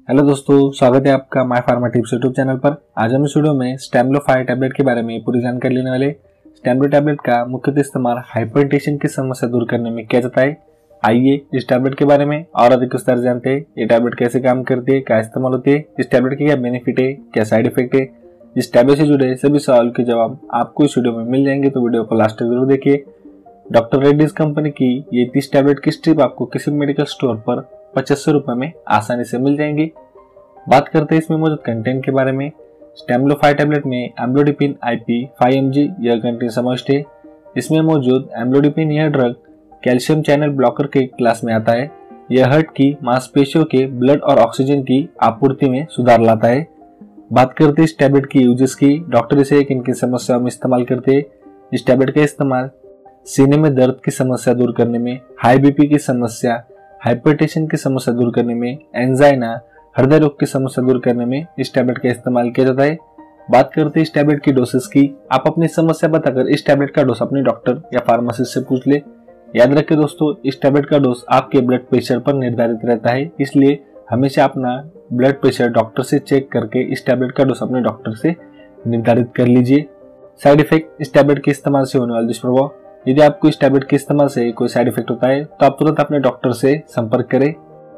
Hello दोस्तों, स्वागत है आपका my pharma tips YouTube channel पर। आज हम इस वीडियो में स्टैमलो 5 टैबलेट के बारे में पूरी जानकारी लेने वाले। स्टैमलो टैबलेट का मुख्यतः इस्तेमाल हाइपरटेंशन की समस्या दूर करने में किया जाता है। आइए इस टैबलेट के बारे में और अधिक विस्तार से जानते हैं। ये टैबलेट कैसे काम करती है, क्या इस्तेमाल होती है, इस टैबलेट के क्या बेनिफिट है, क्या साइड इफेक्ट है। इस टैबलेट से जुड़े सभी सवाल के जवाब आपको इस वीडियो में मिल जाएंगे, तो वीडियो को लास्ट तक जरूर देखिए। डॉक्टर रेड्डीज कंपनी की ये 30 टैबलेट की स्ट्रिप आपको किसी मेडिकल स्टोर पर 75 रुपए में आसानी से मिल जाएंगी। बात करते हैं इसमें मौजूद कंटेंट के बारे में। स्टैमलो 5 टैबलेट में एम्लोडिपिन IP 5 mg यह कंटेंट समाविष्ट है। इसमें मौजूद एम्लोडिपिन यह ड्रग कैल्शियम चैनल ब्लॉकर के क्लास में आता है। यह हार्ट की मांसपेशियों के ब्लड और ऑक्सीजन की आपूर्ति में सुधार लाता है। बात करते हैं इस टैबलेट की यूजेस की। डॉक्टर इसे किन किन समस्याओं में इस्तेमाल करते हैं। इस टैबलेट का इस्तेमाल सीने में दर्द की समस्या दूर करने में, हाई BP की समस्या, हाइपरटेंशन की समस्या दूर करने में, एंजाइना, हृदय रोग की समस्या दूर करने में इस टैबलेट का इस्तेमाल किया जाता है। बात करते हैं इस टैबलेट की डोसेस की। आप अपनी समस्या बताकर इस टैबलेट का डोज अपने डॉक्टर या फार्मासिस्ट से पूछ ले। याद रखें दोस्तों, इस टैबलेट का डोज आपके ब्लड प्रेशर पर निर्धारित रहता है, इसलिए हमेशा अपना ब्लड प्रेशर डॉक्टर से चेक करके इस टैबलेट का डोज अपने डॉक्टर से निर्धारित कर लीजिए। Side effect. इस टैबलेट के इस्तेमाल से होने वाले दुष्प्रभाव। यदि आपको इस टैबलेट के इस्तेमाल से कोई साइड इफेक्ट होता है तो आप तुरंत अपने डॉक्टर से संपर्क करें।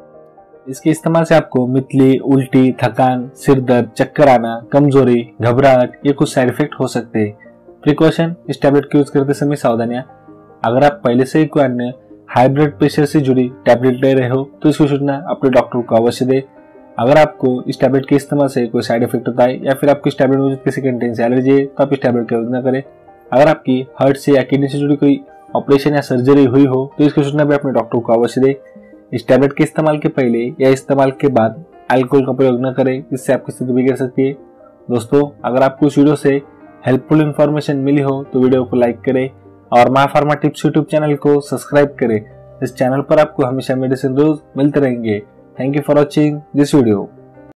इसके इस्तेमाल से आपको मितली, उल्टी, थकान, सिर दर्द, चक्कर आना, कमजोरी, घबराहट ये कुछ साइड इफेक्ट हो सकते हैं। प्रिकॉशन। इस टैबलेट को यूज करते समय सावधानियां। अगर आप पहले से ही कोई अन्य हाई ब्लड प्रेशर से जुड़ी टैबलेट ले रहे हो तो इसकी सूचना अपने डॉक्टर को अवश्य दें। अगर आपको इस टैबलेट के इस्तेमाल से कोई साइड इफेक्ट होता है या फिर आपको इस टैबलेट में किसी कंटेंट से एलर्जी है तो आप इस टैबलेट का यूज न करें। अगर आपकी हार्ट से या किडनी से जुड़ी कोई ऑपरेशन या सर्जरी हुई हो तो इसकी सूचना भी अपने डॉक्टर को अवश्य दें। इस टैबलेट के इस्तेमाल के पहले या इस्तेमाल के बाद अल्कोहल का प्रयोग न करें, इससे आपकी स्थिति बिगड़ सकती है। दोस्तों, अगर आपको इस वीडियो से हेल्पफुल इन्फॉर्मेशन मिली हो तो वीडियो को लाइक करें और my pharma tips YouTube channel को सब्सक्राइब करें। इस चैनल पर आपको हमेशा मेडिसिन रोज मिलते रहेंगे। Thank you for watching this video.